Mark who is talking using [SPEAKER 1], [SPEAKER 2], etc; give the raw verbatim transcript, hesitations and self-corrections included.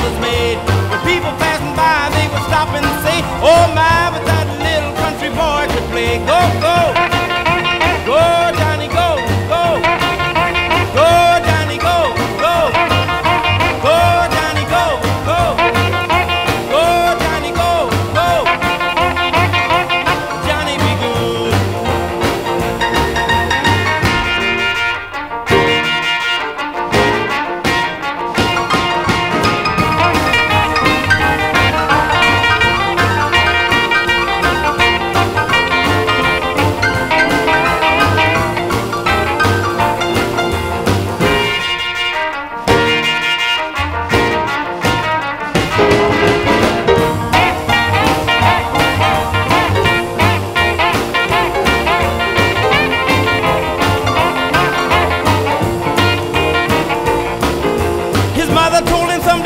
[SPEAKER 1] was made. When people passing by, they would stop and say, oh my, but that little country boy could play. Go, go, go, Johnny, go, go, go, Johnny, go, go, go, Johnny, go, go, go, Johnny, go, go, Johnny be good. His mother told him someday